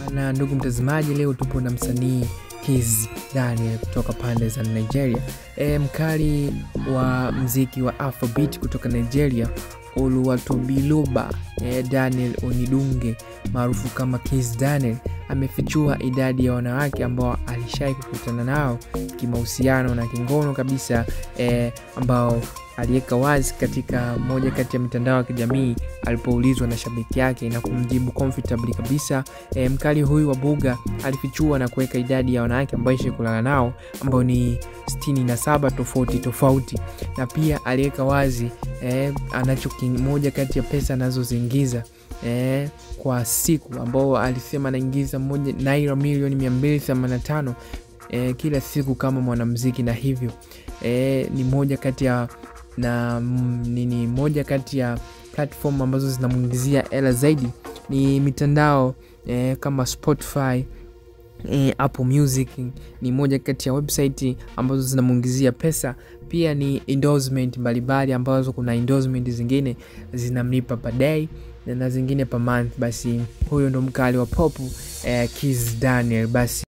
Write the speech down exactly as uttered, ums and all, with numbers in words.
Na ndugu mtazamaji, leo tupo na msanii KIZZ Daniel kutoka pande za Nigeria. E, mkali wa mziki wa Afrobeat kutoka Nigeria, Oluwatobiloba e, Daniel Onidunge maarufu kama KIZZ Daniel amefichua idadi ya wanawake ambao alishai kukutana nao kimahusiano na kingono kabisa, e, ambao aliweka wazi katika moja kati ya mitandao ya kijamii alipoulizwa na shabiki yake na kumjibu comfortably kabisa. E, mkali huyu wa Buga alifichua na kuweka idadi ya wanawake ambao alisha kulala nao ambao ni sitini na saba tofauti tofauti, na pia aliweka wazi e, anacho moja kati ya pesa anazoziingiza e, kwa siku ambao alisema anaingiza moja naira milioni mia mbili themanini na tano e, kila siku kama mwanamuziki, na hivyo e, ni moja kati ya na nini moja kati ya platform ambazo zinamuingizia hela zaidi ni mitandao e, kama Spotify, e, Apple Music ni moja kati ya website ambazo zinamuingizia pesa. Pia ni endorsement mbalimbali ambazo kuna endorsement zingine zinamlipa per day na zingine per month. Basi huyo ndo mkali wa pop e, KIZZ Daniel. Basi